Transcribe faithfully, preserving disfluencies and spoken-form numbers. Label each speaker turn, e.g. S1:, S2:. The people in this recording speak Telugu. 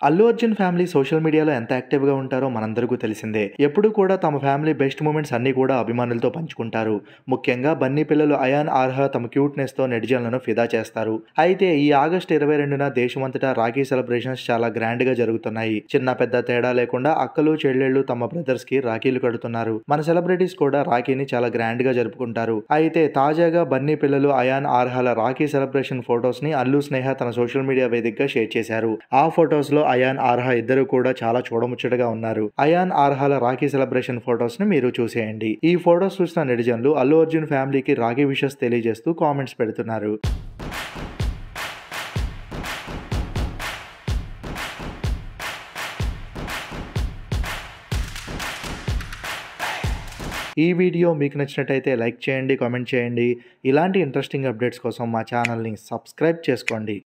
S1: అల్లు అర్జున్ ఫ్యామిలీ సోషల్ మీడియాలో ఎంత యాక్టివ్‌గా ఉంటారో మనందరికీ తెలిసిందే. ఎప్పుడూ కూడా తమ ఫ్యామిలీ బెస్ట్ మూమెంట్స్ అన్నీ కూడా అభిమానులతో పంచుకుంటారు. ముఖ్యంగా బన్నీ పిల్లలు అయాన్, ఆర్హా తమ క్యూట్‌నెస్‌తో నెటిజన్లను ఫిదా చేస్తారు. అయితే ఈ ఆగస్టు ఇరవై రెండున దేశమంతటా రాఖీ సెలబ్రేషన్స్ చాలా గ్రాండ్‌గా జరుగుతున్నాయి. చిన్న పెద్ద తేడా లేకుండా అక్కలు, చెల్లెళ్ళు తమ బ్రదర్స్‌కి రాఖీలు కడుతున్నారు. మన సెలబ్రిటీస్ కూడా రాఖీని చాలా గ్రాండ్‌గా జరుపుకుంటారు. అయితే తాజాగా బన్నీ పిల్లలు అయాన్, ఆర్హాల రాఖీ సెలబ్రేషన్ ఫొటోస్‌ని అల్లు స్నేహ తన సోషల్ మీడియా వేదికగా షేర్ చేశారు. ఆ ఫొటోస్‌లో అయాన్, ఆర్హా ఇద్దరు కూడా చాలా చూడముచ్చటగా ఉన్నారు. అయాన్, ఆర్హాల రాఖీ సెలబ్రేషన్ ఫొటోస్ ని మీరు చూసేయండి. ఈ ఫొటోస్ చూసిన నెటిజన్లు అల్లు అర్జున్ ఫ్యామిలీకి రాఖీ విషెస్ తెలియజేస్తూ కామెంట్స్ పెడుతున్నారు. ఈ వీడియో మీకు నచ్చినట్టయితే లైక్ చేయండి, కామెంట్ చేయండి. ఇలాంటి ఇంట్రెస్టింగ్ అప్డేట్స్ కోసం మా ఛానల్ని సబ్స్క్రైబ్ చేసుకోండి.